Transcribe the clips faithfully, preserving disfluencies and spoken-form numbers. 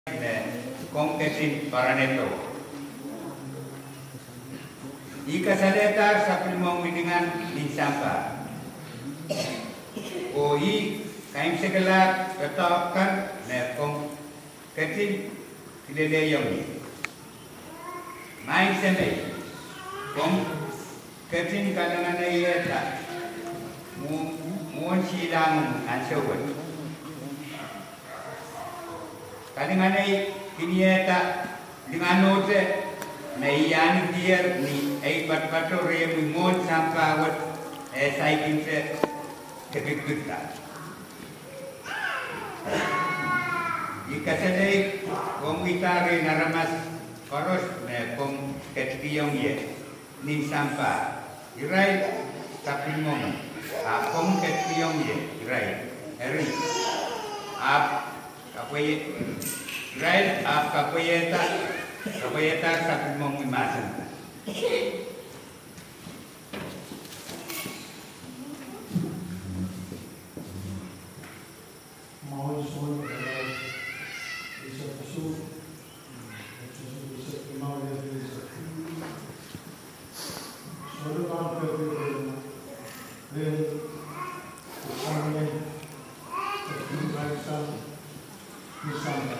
Kongkesin Paraneto. Ika saletar sa pilmong mitingan ni Sampa. O i kaim segelat katakan na kongkesin kileleyong ni. Main semay kongkesin kalangan na iyata muon silang ansawat. Kalangan na kinieta dengan note na iyan dia ni ay bat-bato re mingod sampawat eh saikin se kebikta. Jika sedai kong itare naramas koros na kong ketpiyong ye ni sampa iray tapimong kong ketpiyong ye iray eri ap kapoy Right up kapayeta, kapayeta sa mong imasan. Mau semua bisa masuk, bisa mau dia bisa. Semua orang berbeza, berbeza, bersama, berbeza, bersama.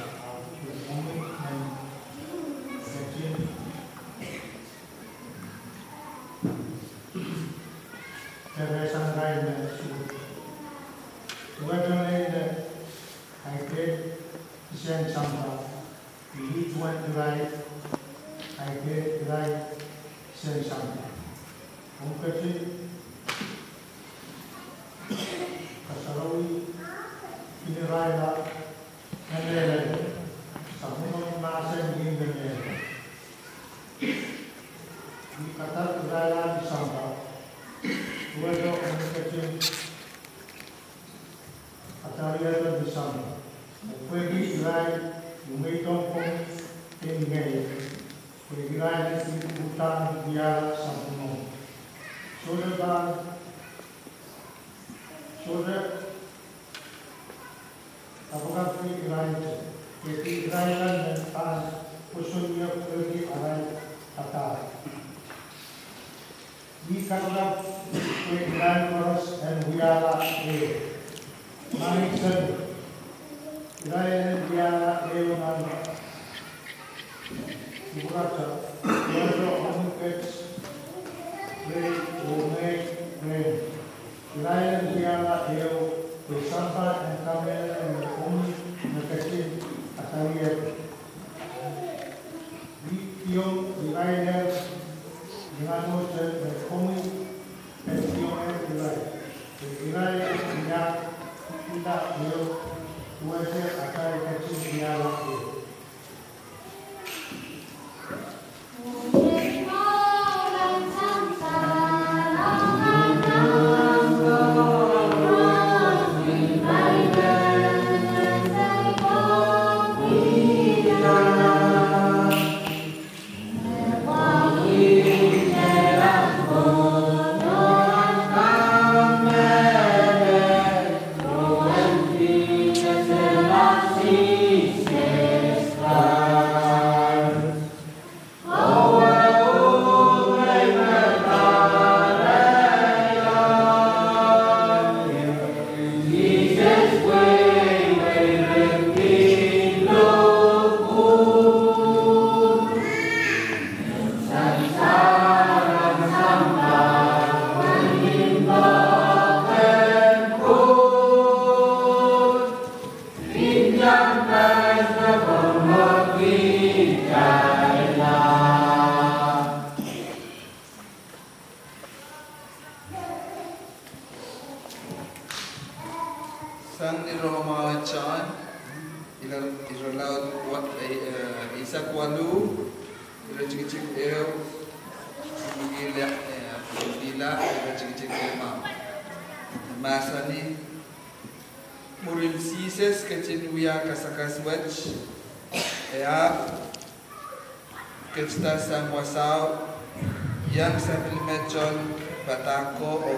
Yang sambil mecon batako o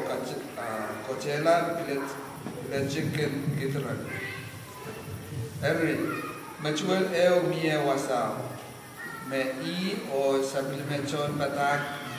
kocelan bilet bilet chicken gitran. Every Machuel eu mie wasao. Me i o sabil mechon batak.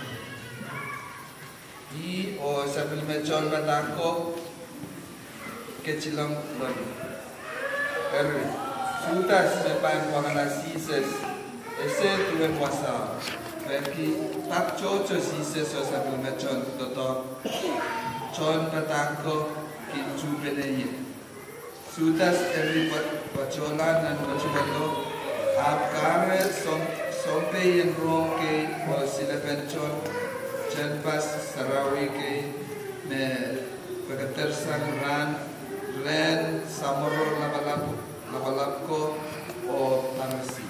I o sabil mechon batako. Kecilang lagi. Erri. Sutas me pan wangala sises. Ese tuen wasao. Bagi tak coco sises o sabil mechon toto. Chon batako kincu beneye. Sutas every bacholan dan bacholan आपकार सोंपे यंत्रों के और सिलेबेंचों जनपद सरावी के में बगतर संग्रान रेन समरो लबलब लबलब को और अरसी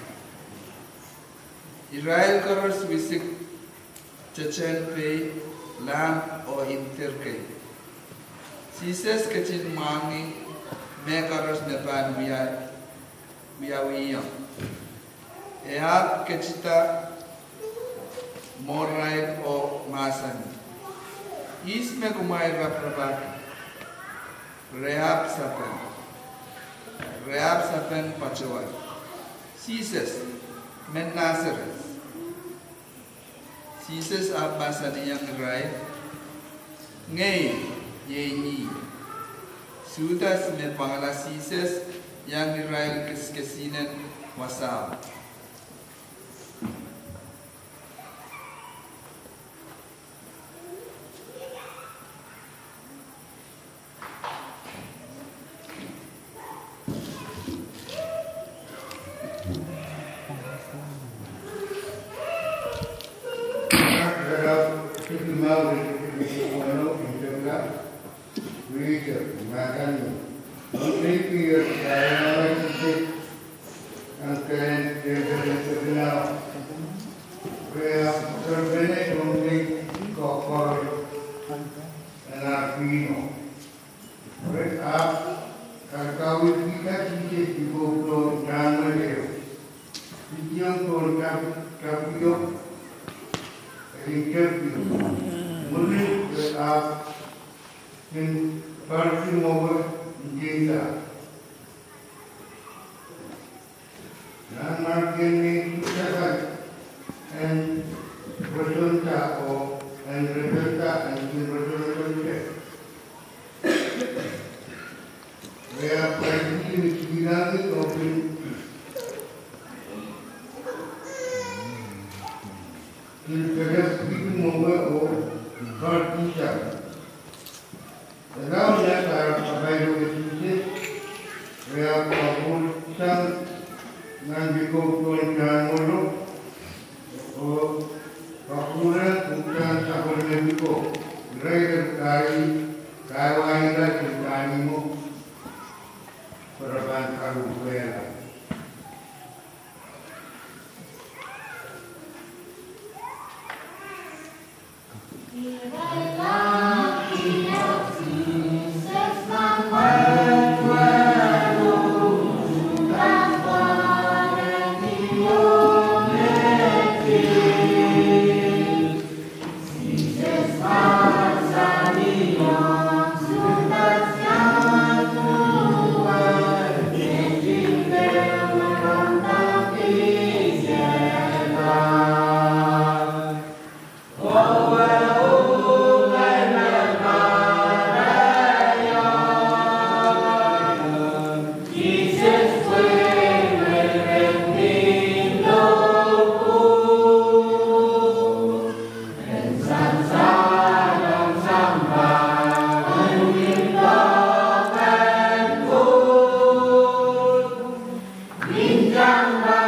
इज़राइल करस विसिक चचेन पे लाम और इंटर के सीसेस कचिन मांगी मैं करस में पान बिया बिया विया Ehab kecita morai o masan. Isme kumai raprabak. Rehab sapen. Rehab sapen pachawai. Sises men Nazaret. Sises abasani yang rai. Ngei yeni. Sudas me pangala sises yang rai keskesinen wasal. Yang